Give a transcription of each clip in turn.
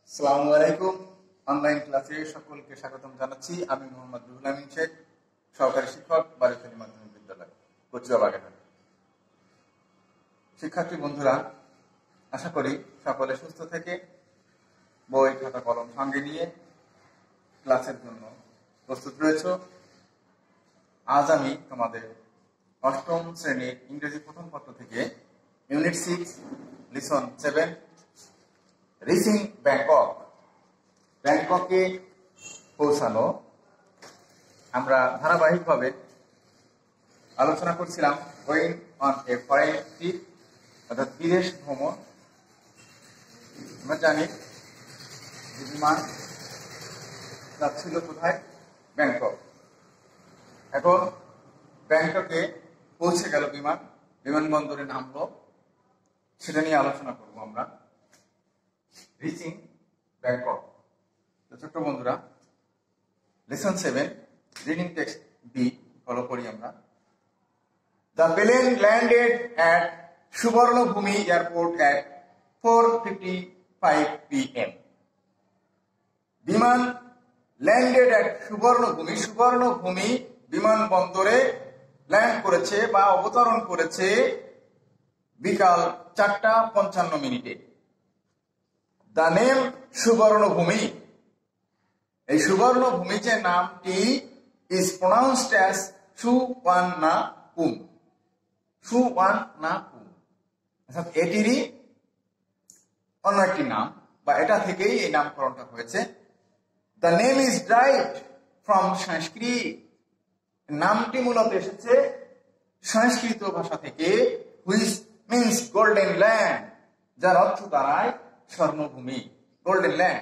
আসসালামু আলাইকুম। অনলাইন ক্লাসে সকলকে স্বাগতম জানাচ্ছি। আমি মোহাম্মদ রুহুল আমিন শেখ, সহকারী শিক্ষক, বারুইখালী মাধ্যমিক বিদ্যালয়, কচুয়া বাগেরহাট। শিক্ষার্থী বন্ধুরা, আশা করি সকলে সুস্থ থেকে বই খাতা কলম সঙ্গে নিয়ে ক্লাসের জন্য প্রস্তুত রয়েছ। আজ আমি তোমাদের অষ্টম শ্রেণীর ইংরেজি প্রথম পত্র থেকে ইউনিট 6 লিসন 7 রিচিং ব্যাংককে পৌঁছানো আমরা ধারাবাহিকভাবে আলোচনা করছিলাম। Going on a foreign trip, অর্থাৎ বিদেশ ভ্রমণ। আমরা জানি বিমান যাচ্ছিল কোথায়? ব্যাংকক। এখন ব্যাংককে পৌঁছে গেল বিমানবন্দরে নামলো, সেটা নিয়ে আলোচনা করব আমরা। Reaching Bangkok. ছোট্ট বন্ধুরা, lesson 7 reading text B follow করি আমরা। The plane landed at Suvarnabhumi Airport at 4:55 p.m. বিমান ল্যান্ডেড এট সুবর্ণভূমি বিমানবন্দরে ল্যান্ড করেছে বা অবতরণ করেছে বিকাল 4:55 দ্য নেম সুবর্ণভূমি। এই সুবর্ণভূমি যে নামটি ইজ প্রোনাউন্সড অ্যাজ সুওয়ার্ণাপুম। অর্থাৎ এটিরই অন্য একটি নাম, বা এটা থেকেই এই নামকরণটা হয়েছে। The name is derived from Sanskrit. নামটি মূলত এসেছে সংস্কৃত ভাষা থেকে, হুইচ মিন্স গোল্ডেন ল্যান্ড, যার অর্থ দাঁড়ায় স্বর্ণভূমি, golden land.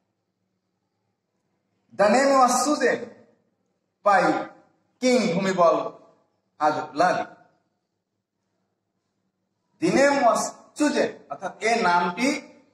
The name was chosen by King Bhumibol Adulyadej. The name was chosen, অর্থাৎ এই নামটি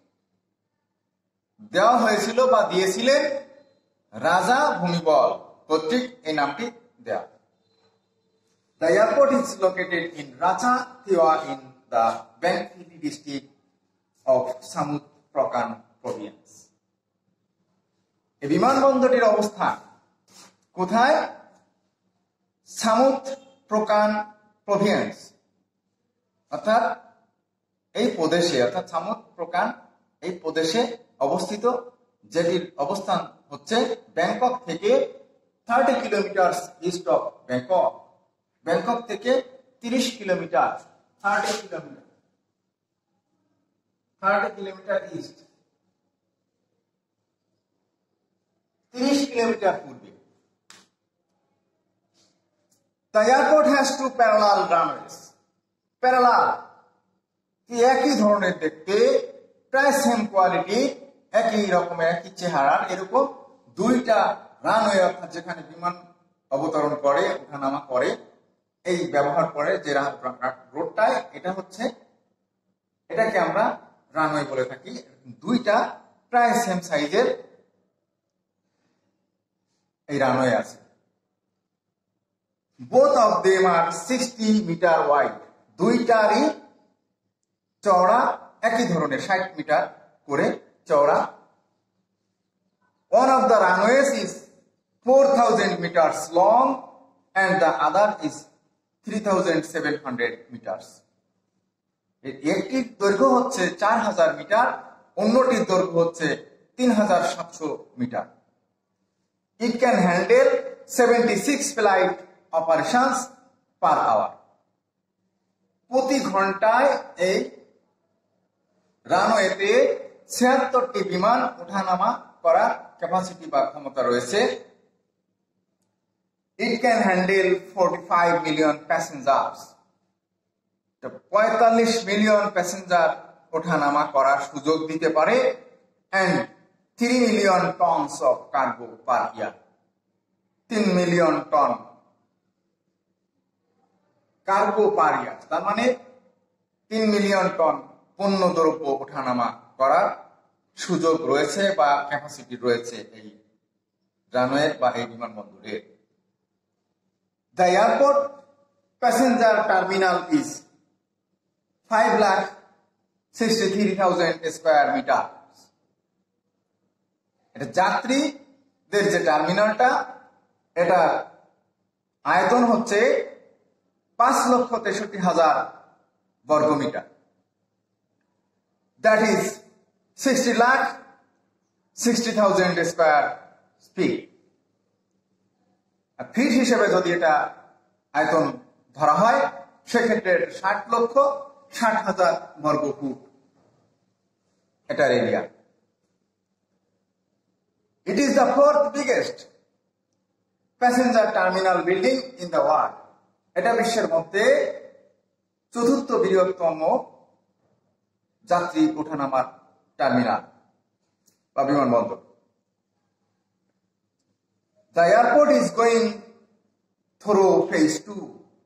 দেওয়া হয়েছিল বা দিয়েছিলেন রাজা ভূমিবল কর্তৃক এই নামটি দেয়া। The airport is located in Ratchathewa in the Bengphili district of Samut Prakan province. এই বিমানবন্দরটির অবস্থান কোথায়? সামুত প্রকান প্রভিন্স, অর্থাৎ এই প্রদেশে, অর্থাৎ সামুত প্রকান এই প্রদেশে অবস্থিত, যেটির অবস্থান হচ্ছে ব্যাংকক থেকে 30 kilometre east of Bangkok. Bangkok থেকে 30 কিলোমিটার, 30 কিলোমিটার ইস্ট, 30 কিলোমিটার পূর্বে। The airport has two parallel runways. Parallel কি একই ধরনের দেখতে, প্রায় সেম কোয়ালিটি, একই রকমের, একই চেহারার, এরকম দুইটা রানওয়ে, অর্থাৎ যেখানে বিমান অবতরণ করে, ওঠানামা করে, এই ব্যবহার করে যে রোডটায়, এটাকে আমরা রানওয়ে বলে থাকি। দুইটা প্রায় সেম সাইজের এই রানওয়ে আছে। Both of them are 60 metre wide. দুইটারই চওড়া একই ধরনের, 60 মিটার করে চওড়া। One of the runways is 4000 meters long and the other is 3700 meters. একটির দৈর্ঘ্য হচ্ছে 4000 মিটার, অন্যটির দৈর্ঘ্য হচ্ছে 3700 metre. It can handle 76 flight operations per hour. প্রতি ঘন্টায় এই রানওয়েতে 76টি বিমান ওঠানামা করার ক্যাপাসিটি বা ক্ষমতা রয়েছে। It can handle 45 million passengers. 45 million passenger ওঠানামা করার সুযোগ দিতে পারে। And 3 million tons of cargo per year. 3 million ton cargo per year, তার মানে 3 মিলিয়ন টন পণ্য দ্রব্য ওঠানামা করার সুযোগ রয়েছে বা ক্যাপাসিটি রয়েছে এই রানওয়ে বা এই বিমানবন্দরের। The airport passenger terminal is 5,63,000 square meters. এটা যাত্রীদের যে টার্মিনালটা, এটা আয়তন হচ্ছে 5,63,000 বর্গমিটার। That is 60,60,000 square feet. Feet হিসেবে যদি এটা আয়তন ধরা হয়, সেক্ষেত্রে 60,60,000 বর্গ ফুট এটার area. It is the fourth biggest passenger terminal building in the world. এটা বিশ্বের মধ্যে চতুর্থ বৃহত্তম যাত্রী ওঠানামার টার্মিনাল বা বিমানবন্দর। The airport is going through phase 2.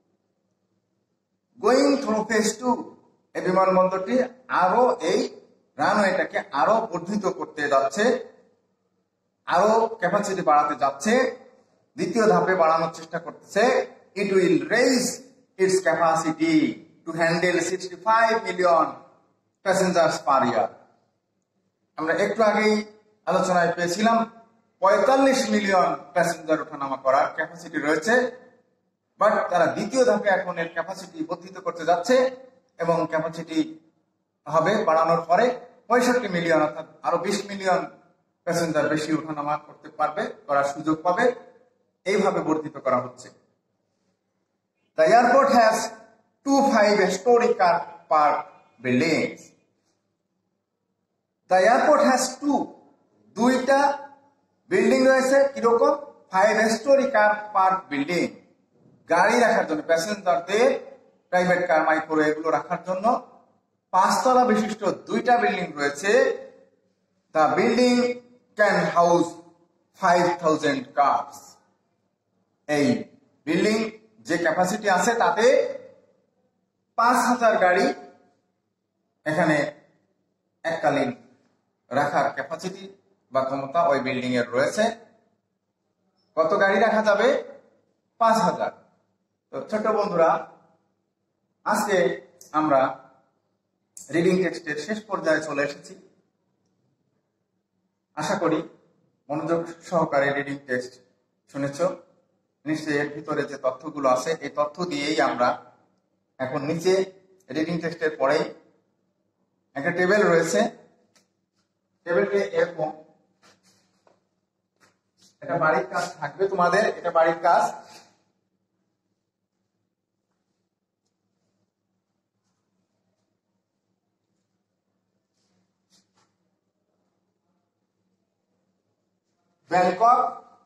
Going through phase 2, এই বিমানবন্দরটি আরো এই রানওয়েটাকে আরো বর্ধিত করতে যাচ্ছে, আরো ক্যাপাসিটি বাড়াতে যাচ্ছে, দ্বিতীয় ধাপে বাড়ানোর চেষ্টা করতেছে। It will raise its capacity to handle 65 million passengers per year. আমরা একটু আগেই আলোচনায় পেয়েছিলাম 45 মিলিয়ন প্যাসেঞ্জার ওঠানামা করার ক্যাপাসিটি রয়েছে, বাট তারা দ্বিতীয় ধাপে এখন এর ক্যাপাসিটি বর্ধিত করতে যাচ্ছে এবং ক্যাপাসিটি হবে বাড়ানোর পরে 65 মিলিয়ন, অর্থাৎ আরো 20 মিলিয়ন প্যাসেঞ্জার বেশি ওঠানামা করতে পারবে, করার সুযোগ পাবে। এইভাবে বর্ধিত করা হচ্ছে। The airport has 2 5-story car park buildings. The airport has 2টা বিল্ডিং রয়েছে, কিরকম? 5-story car park building, গাড়ি রাখার জন্য, প্যাসেঞ্জারদের প্রাইভেট কার, মাইক্রো এগুলো রাখার জন্য 5 তলা বিশিষ্ট 2টা বিল্ডিং রয়েছে। The building can house 5,000 cars. এই বিল্ডিং যে ক্যাপাসিটি আছে তাতে 5,000 গাড়ি এখানে এককালীন রাখার ক্যাপাসিটি বা ক্ষমতা ওই বিল্ডিং এর রয়েছে। কত গাড়ি রাখা যাবে? 5,000। তো ছোট বন্ধুরা, আজকে আমরা রিডিং টেক্সটের শেষ পর্যায়ে চলে এসেছি। আশা করি মনোযোগ সহকারে রিডিং টেক্সট শুনেছ। নিশ্চয়ই এর ভিতরে যে তথ্যগুলো আছে, এই তথ্য দিয়েই আমরা এখন নিচে রিডিং টেক্সটের পরেই একটা টেবিল রয়েছে, টেবিলটি এরকম। এটা বাড়ির কাজ থাকবে তোমাদের, এটা বাড়ির কাজ। ব্যাংকক,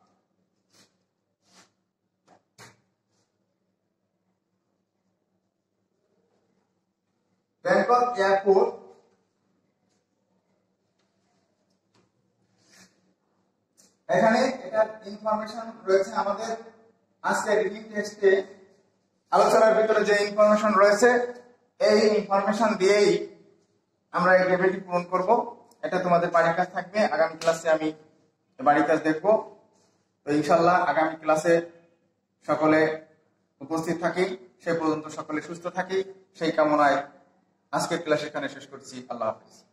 ব্যাংকক এয়ারপোর্ট এখানে এটা ইনফরমেশন রয়েছে আমাদের আজকে রিডিং টেক্সটে আলোচনার ভিতরে যে ইনফরমেশন রয়েছে, এই ইনফরমেশন দিয়েই আমরা এই টেবিলটি পূরণ করব। এটা তোমাদের বাড়ির কাজ থাকবে। আগামী ক্লাসে আমি বাড়ির কাজ দেখবো। তো ইনশাল্লাহ আগামী ক্লাসে সকলে উপস্থিত থাকি। সে পর্যন্ত সকলে সুস্থ থাকি, সেই কামনায় আজকের ক্লাস এখানে শেষ করছি। আল্লাহ হাফেজ।